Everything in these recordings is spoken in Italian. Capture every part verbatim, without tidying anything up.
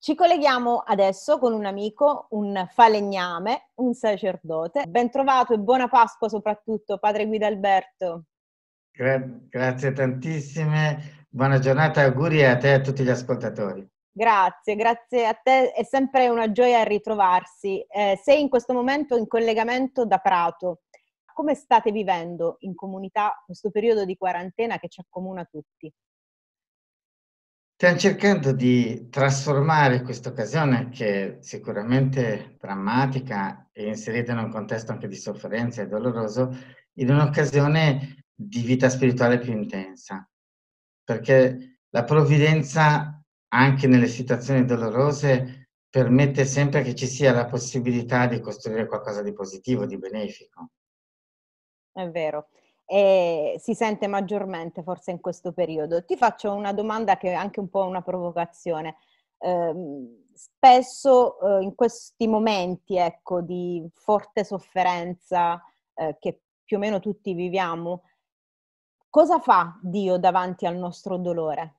Ci colleghiamo adesso con un amico, un falegname, un sacerdote. Ben trovato e buona Pasqua soprattutto, padre Guidalberto. Gra grazie tantissime, buona giornata e auguri a te e a tutti gli ascoltatori. Grazie, grazie a te, è sempre una gioia ritrovarsi. Eh, sei in questo momento in collegamento da Prato. Come state vivendo in comunità questo periodo di quarantena che ci accomuna tutti? Stiam cercando di trasformare questa occasione, che è sicuramente drammatica e inserita in un contesto anche di sofferenza e doloroso, in un'occasione di vita spirituale più intensa. Perché la provvidenza, anche nelle situazioni dolorose, permette sempre che ci sia la possibilità di costruire qualcosa di positivo, di benefico. È vero, e si sente maggiormente forse in questo periodo. Ti faccio una domanda che è anche un po' una provocazione. Ehm, spesso, uhm, in questi momenti, ecco, di forte sofferenza, ehm, che più o meno tutti viviamo, cosa fa Dio davanti al nostro dolore?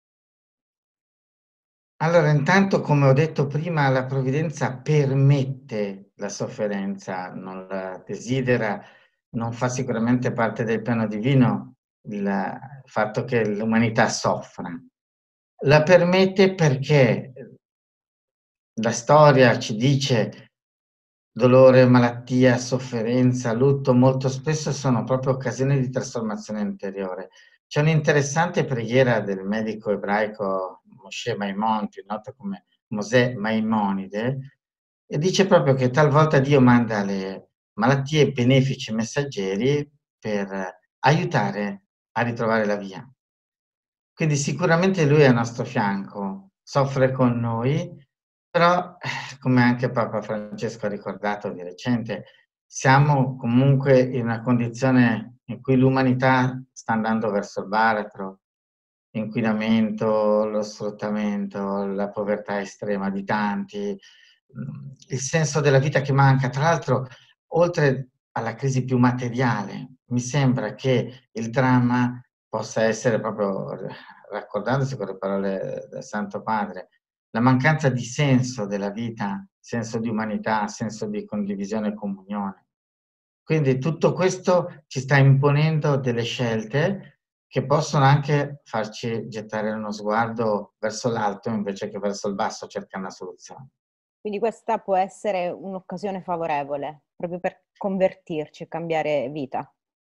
Allora, intanto, come ho detto prima, la provvidenza permette la sofferenza, non la desidera, non fa sicuramente parte del piano divino il fatto che l'umanità soffra. La permette perché, ehm, la storia ci dice dolore, malattia, sofferenza, lutto, molto spesso sono proprio occasioni di trasformazione interiore. C'è un'interessante preghiera del medico ebraico Moshe Maimon, più noto come Mosè Maimonide, e dice proprio che talvolta Dio manda le malattie benefici messaggeri per aiutare a ritrovare la via. Quindi sicuramente lui è a nostro fianco, soffre con noi, però, eh, come anche Papa Francesco ha ricordato di recente, siamo comunque in una condizione in cui l'umanità sta andando verso il baratro, l'inquinamento, lo sfruttamento, la povertà estrema di tanti, mhmm, il senso della vita che manca. Tra l'altro, oltre alla crisi più materiale, mi sembra che il dramma possa essere proprio, r raccordandosi con le parole del Santo Padre, la mancanza di senso della vita, senso di umanità, senso di condivisione e comunione. Quindi tutto questo ci sta imponendo delle scelte che possono anche farci gettare uno sguardo verso l'alto invece che verso il basso, cercare una soluzione. Quindi questa può essere un'occasione favorevole, proprio per convertirci e cambiare vita.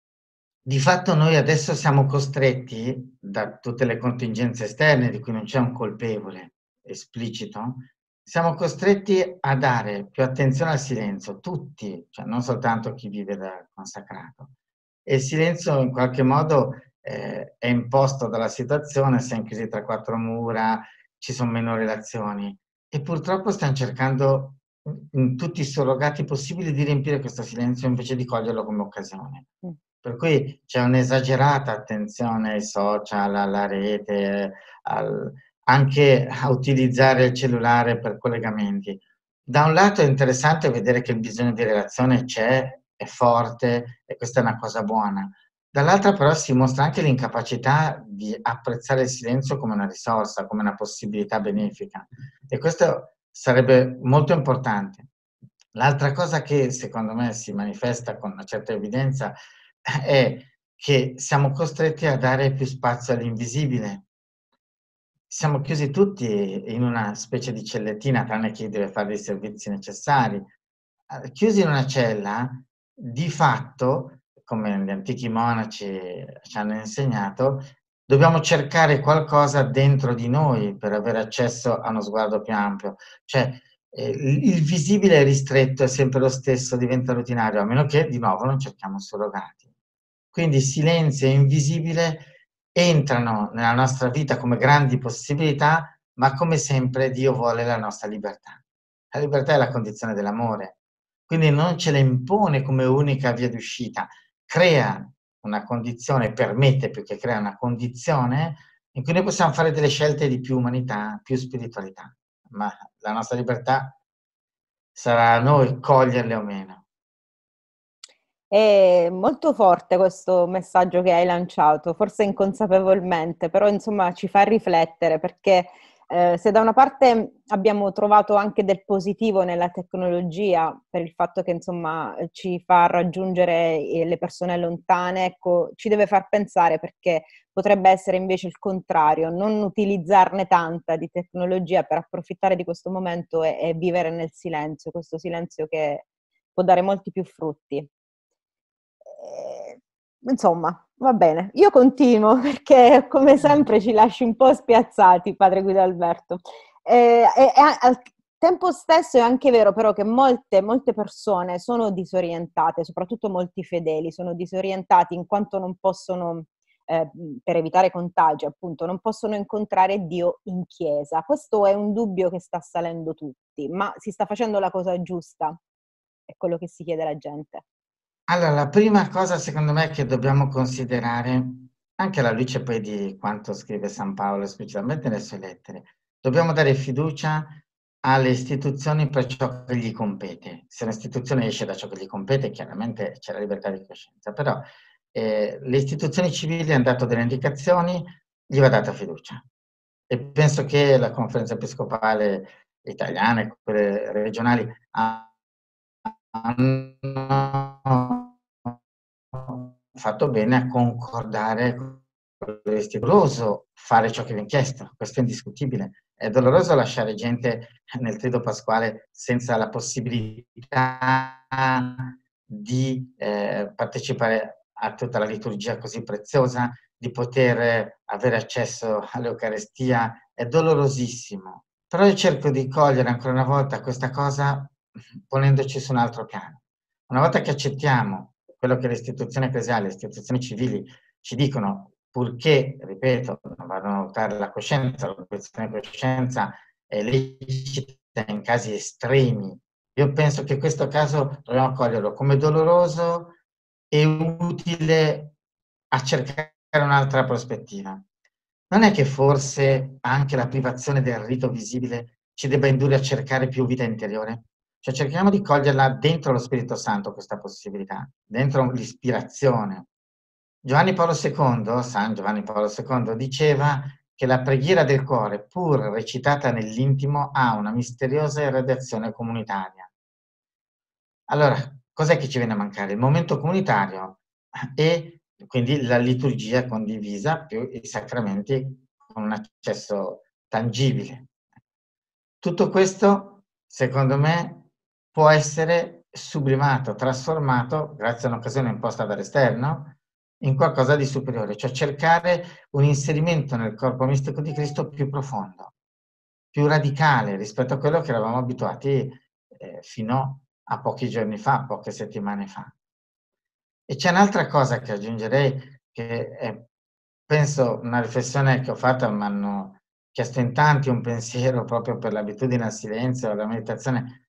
Di fatto noi adesso siamo costretti, da tutte le contingenze esterne di cui non c'è un colpevole esplicito, siamo costretti a dare più attenzione al silenzio, tutti, cioè non soltanto chi vive da consacrato. E il silenzio in qualche modo, ehm, è imposto dalla situazione, si è chiusi tra quattro mura, ci son meno relazioni e purtroppo stiam cercando, in in tutti i surrogati possibili, di riempire questo silenzio invece di coglierlo come occasione. Mh. Per cui c'è un'esagerata attenzione ai social, alla rete, al anche a utilizzare il cellulare per collegamenti. Da un lato è interessante vedere che il bisogno di relazione c'è, è forte e questa è una cosa buona. Dall'altra però si mostra anche l'incapacità di apprezzare il silenzio come una risorsa, come una possibilità benefica e questo sarebbe molto importante. L'altra cosa che secondo me si manifesta con una certa evidenza è che siamo costretti a dare più spazio all'invisibile. Siamo chiusi tutti in una specie di cellettina, tranne chi deve fare i servizi necessari. Uhm, chiusi in una cella, di fatto, come gli antichi monaci ci hanno insegnato, dobbiamo cercare qualcosa dentro di noi per avere accesso a uno sguardo più ampio. Cioè, ehm, il il visibile è ristretto, è sempre lo stesso, diventa rutinario, a meno che di nuovo non cerchiamo surrogati. Quindi silenzio e invisibile entrano nella nostra vita come grandi possibilità, ma come sempre Dio vuole la nostra libertà. La libertà è la condizione dell'amore, quindi non ce la impone come unica via d'uscita, crea una condizione, permette più che crea una condizione in cui noi possiamo fare delle scelte di più umanità, più spiritualità, ma la nostra libertà sarà a noi coglierle o meno. È molto forte questo messaggio che hai lanciato, forse inconsapevolmente, però insomma ci fa riflettere perché, Eh, se da una parte abbiamo trovato anche del positivo nella tecnologia, per il fatto che insomma ci fa raggiungere eh, le persone lontane, ecco, ci deve far pensare, perché potrebbe essere invece il contrario, non utilizzarne tanta di tecnologia per approfittare di questo momento e, e vivere nel silenzio, questo silenzio che può dare molti più frutti. Eh, insomma, va bene. Io continuo perché come sempre ci lasci un po' spiazzati, padre Guido Alberto. Eh, e, e al tempo stesso è anche vero però che molte, molte persone sono disorientate, soprattutto molti fedeli, sono disorientati in quanto non possono, eh, per evitare contagi appunto, non possono incontrare Dio in chiesa. Questo è un dubbio che sta salendo tutti, ma si sta facendo la cosa giusta? È quello che si chiede la gente. Allora, la prima cosa secondo me che dobbiamo considerare, anche alla luce poi di quanto scrive San Paolo, specialmente nelle sue lettere, dobbiamo dare fiducia alle istituzioni per ciò che gli compete. Se un'istituzione esce da ciò che gli compete, chiaramente c'è la libertà di coscienza, però eh, le istituzioni civili hanno dato delle indicazioni, gli va data fiducia. E penso che la conferenza episcopale italiana e quelle regionali hanno fatto bene a concordare con doloroso fare ciò che viene chiesto, questo è indiscutibile. È doloroso lasciare gente nel trido pasquale senza la possibilità di eh, partecipare a tutta la liturgia così preziosa, di poter avere accesso all'Eucarestia, è dolorosissimo. Però io cerco di cogliere ancora una volta questa cosa ponendoci su un altro piano. Una volta che accettiamo quello che le istituzioni ecclesiali, le istituzioni civili ci dicono, purché, ripeto, non vadano a urtare la coscienza, l'obiezione di coscienza è lecita in casi estremi. Io penso che in questo caso dobbiamo coglierlo come doloroso e utile a cercare un'altra prospettiva. Non è che forse anche la privazione del rito visibile ci debba indurre a cercare più vita interiore? Cioè cerchiamo di coglierla dentro lo Spirito Santo questa possibilità, dentro l'ispirazione. Giovanni Paolo secondo, San Giovanni Paolo secondo, diceva che la preghiera del cuore, pur recitata nell'intimo, ha una misteriosa irradiazione comunitaria. Allora, cos'è che ci viene a mancare? Il momento comunitario e quindi la liturgia condivisa più i sacramenti con un accesso tangibile. Tutto questo, secondo me, può essere sublimato, trasformato, grazie a un'occasione imposta dall'esterno, in qualcosa di superiore, cioè cercare un inserimento nel corpo mistico di Cristo più profondo, più radicale rispetto a quello che eravamo abituati eh, fino a pochi giorni fa, poche settimane fa. E c'è un'altra cosa che aggiungerei, che è, penso, una riflessione che ho fatto, mi hanno chiesto in tanti un pensiero proprio per l'abitudine al silenzio, alla meditazione.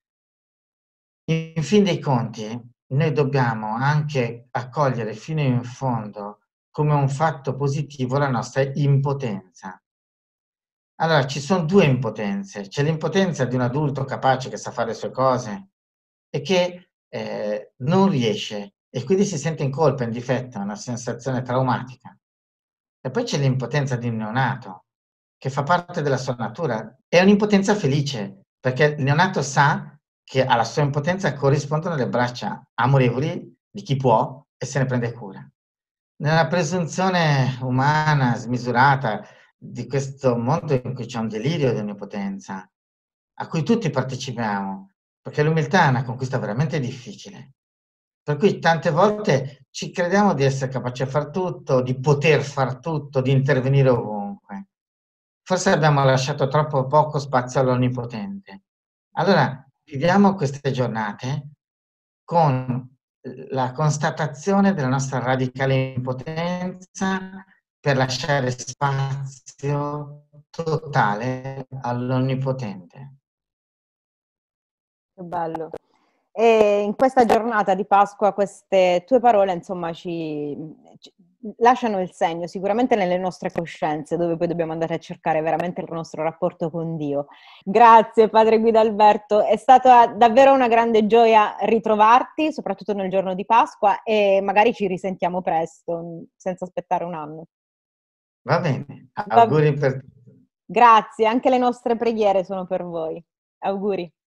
In fin dei conti, noi dobbiamo anche accogliere fino in fondo come un fatto positivo la nostra impotenza. Allora, ci sono due impotenze. C'è l'impotenza di un adulto capace che sa fare le sue cose e che eh, non riesce e quindi si sente in colpa, in difetto, è una sensazione traumatica. E poi c'è l'impotenza di un neonato, che fa parte della sua natura. È un'impotenza felice, perché il neonato sa che alla sua impotenza corrispondono le braccia amorevoli di chi può e se ne prende cura. Nella presunzione umana smisurata di questo mondo in cui c'è un delirio di onnipotenza, a cui tutti partecipiamo, perché l'umiltà è una conquista veramente difficile. Per cui tante volte ci crediamo di essere capaci a far tutto, di poter far tutto, di intervenire ovunque. Forse abbiamo lasciato troppo poco spazio all'Onnipotente. Allora, viviamo queste giornate con la constatazione della nostra radicale impotenza per lasciare spazio totale all'Onnipotente. Che bello. E in questa giornata di Pasqua queste tue parole, insomma, ci, ci lasciano il segno sicuramente nelle nostre coscienze, dove poi dobbiamo andare a cercare veramente il nostro rapporto con Dio. Grazie, padre Guido Alberto, è stata davvero una grande gioia ritrovarti, soprattutto nel giorno di Pasqua, e magari ci risentiamo presto, senza aspettare un anno. Va bene, Va- auguri per tutti. Grazie, anche le nostre preghiere sono per voi. Auguri.